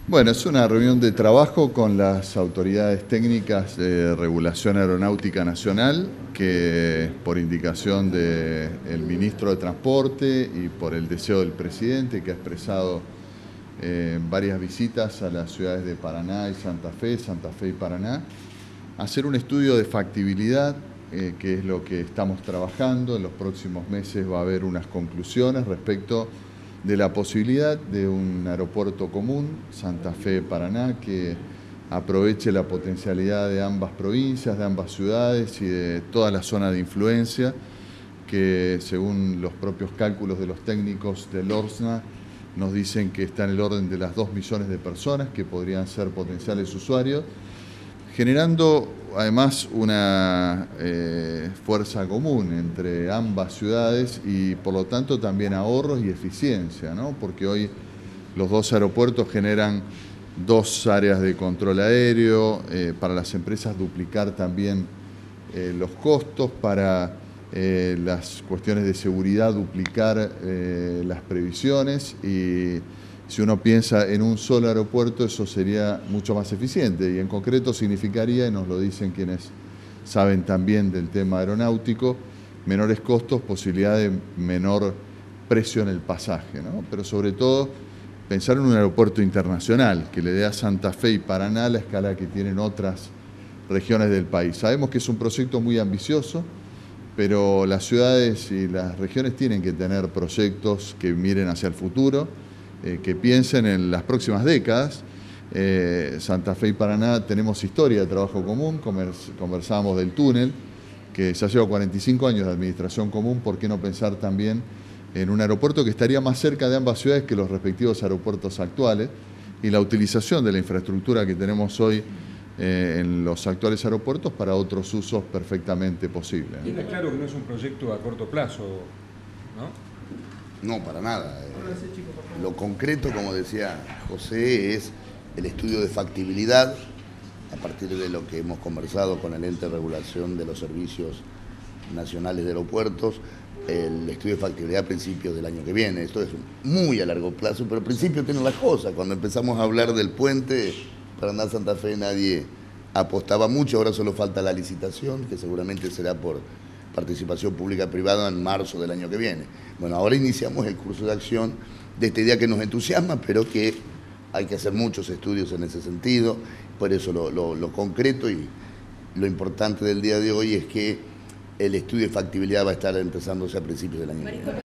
Bueno, es una reunión de trabajo con las autoridades técnicas de regulación aeronáutica nacional que, por indicación del ministro de Transporte y por el deseo del presidente, que ha expresado varias visitas a las ciudades de Paraná y Santa Fe y Paraná, hacer un estudio de factibilidad, que es lo que estamos trabajando. En los próximos meses va a haber unas conclusiones respecto de la posibilidad de un aeropuerto común, Santa Fe-Paraná, que aproveche la potencialidad de ambas provincias, de ambas ciudades y de toda la zona de influencia, que según los propios cálculos de los técnicos del ORSNA, nos dicen que está en el orden de las 2 millones de personas que podrían ser potenciales usuarios, generando además una fuerza común entre ambas ciudades y por lo tanto también ahorros y eficiencia, ¿no? Porque hoy los dos aeropuertos generan 2 áreas de control aéreo, para las empresas duplicar también los costos, para las cuestiones de seguridad duplicar las previsiones, y si uno piensa en un solo aeropuerto eso sería mucho más eficiente y en concreto significaría, y nos lo dicen quienes saben también del tema aeronáutico, menores costos, posibilidad de menor precio en el pasaje, ¿no? Pero sobre todo pensar en un aeropuerto internacional que le dé a Santa Fe y Paraná la escala que tienen otras regiones del país. Sabemos que es un proyecto muy ambicioso, pero las ciudades y las regiones tienen que tener proyectos que miren hacia el futuro, que piensen en las próximas décadas. Santa Fe y Paraná tenemos historia de trabajo común, conversábamos del túnel, que ya lleva 45 años de administración común. ¿Por qué no pensar también en un aeropuerto que estaría más cerca de ambas ciudades que los respectivos aeropuertos actuales, y la utilización de la infraestructura que tenemos hoy en los actuales aeropuertos para otros usos perfectamente posibles? Queda claro que no es un proyecto a corto plazo, ¿no? No, para nada. Lo concreto, como decía José, es el estudio de factibilidad a partir de lo que hemos conversado con el ente de regulación de los servicios nacionales de aeropuertos, el estudio de factibilidad a principios del año que viene. Esto es muy a largo plazo, pero al principio tienen las cosas. Cuando empezamos a hablar del puente Paraná Santa Fe nadie apostaba mucho, ahora solo falta la licitación, que seguramente será por participación pública-privada en marzo del año que viene. Bueno, ahora iniciamos el curso de acción de esta idea que nos entusiasma, pero que hay que hacer muchos estudios en ese sentido. Por eso lo concreto y lo importante del día de hoy es que el estudio de factibilidad va a estar empezándose a principios del año que viene.